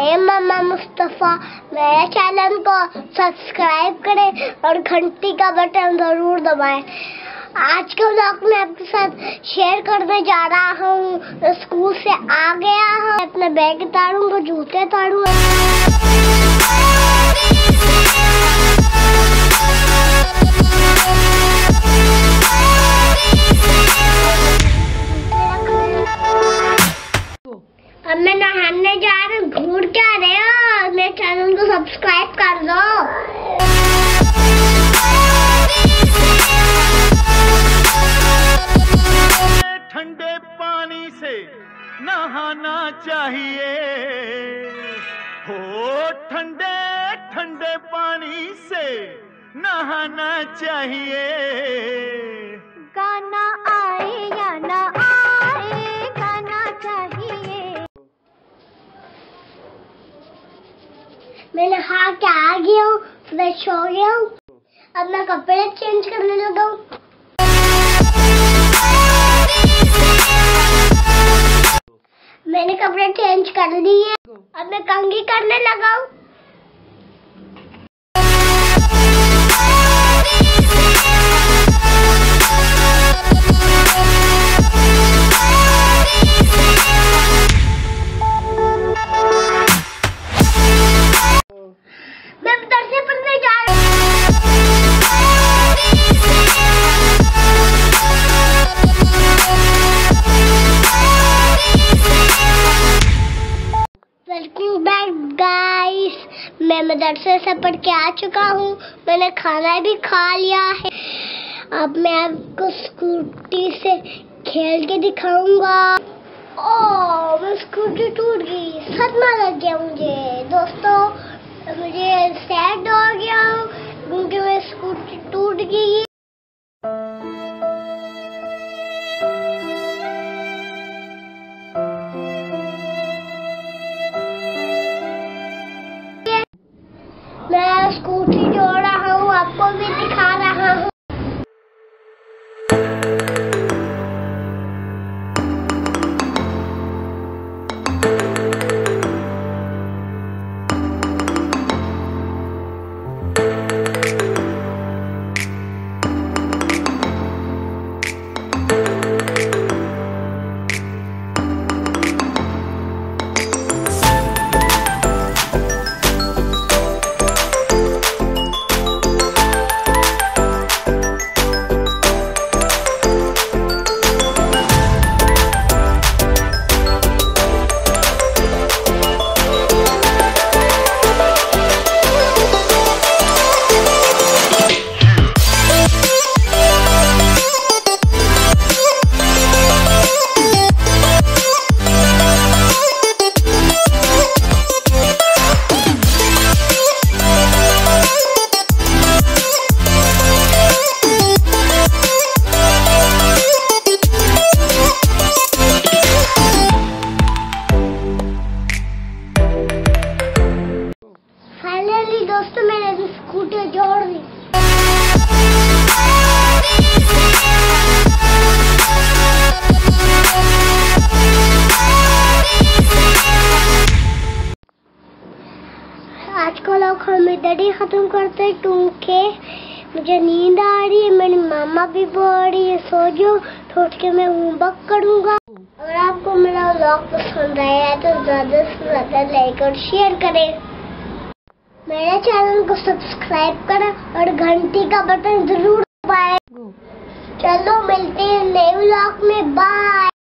मामा मुस्तफा। मेरे चैनल को सब्सक्राइब करें और घंटी का बटन जरूर दबाएं। आज के व्लॉग में आपके साथ शेयर करने जा रहा हूँ। स्कूल से आ गया हूँ, अपने बैग उतारूंगा, जूते उतारूंगा। अब मैं नहाने जा रही हूँ। घूर क्या रहे हो? मेरे चैनल को सब्सक्राइब कर दो। ठंडे पानी से नहाना चाहिए हो, ठंडे ठंडे पानी से नहाना चाहिए। गाना आए या ना आए, गाना चाहिए। मैं नहा के आ गया हूँ, फ्रेश हो गया हूँ। अब मैं कपड़े चेंज करने लगा हूँ। मैंने कपड़े चेंज कर लिए, अब मैं कंघी करने लगा हूँ। मैं मदरसे पढ़ने जा रही हूँ। Welcome back guys. मैं मदरसे से पढ़ के आ चुका हूँ। मैंने खाना भी खा लिया है। अब मैं आपको स्कूटी से खेल के दिखाऊंगा। ओह, मेरी स्कूटी टूट गई, सदमा लग गया मुझे। दोस्तों, मुझे सैड हो गया क्योंकि मेरी स्कूटी टूट गई। मैं स्कूटी जोड़ रहा हूँ, आपको भी दिखा रहा हूँ। फाइनली दोस्तों, मैंने स्कूटी जोड़ दी। आज का व्लॉग हम इधर ही खत्म करते हैं क्योंकि मुझे नींद आ रही है। मेरी मामा भी बोल रही है सो जाओ, तो उठ के मैं होमवर्क करूँगा। अगर आपको मेरा व्लॉग पसंद आया तो ज़्यादा से ज़्यादा लाइक और शेयर करें। मेरे चैनल को सब्सक्राइब करें और घंटी का बटन जरूर दबाएं। चलो मिलते हैं नए व्लॉग में। बाय।